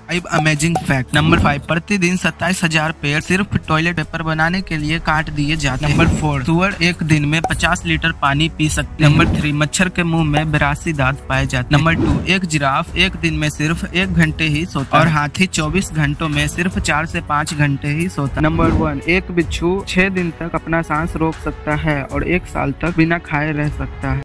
5 amazing fact. Number 5, प्रतिदिन 27,000 पेड़ सिर्फ टॉयलेट पेपर बनाने के लिए काट दिए जाते हैं। नंबर 4, सुअर एक दिन में 50 लीटर पानी पी सकते हैं। नंबर 3, मच्छर के मुंह में 82 दांत पाए जाते हैं। नंबर 2, एक जिराफ एक दिन में सिर्फ 1 घंटे ही सोता है और हाथी 24 घंटों में सिर्फ 4 से 5 घंटे ही सोता है। नंबर 1, एक बिच्छू 6 दिन तक अपना सांस रोक सकता है और 1 साल तक बिना खाए रह सकता है।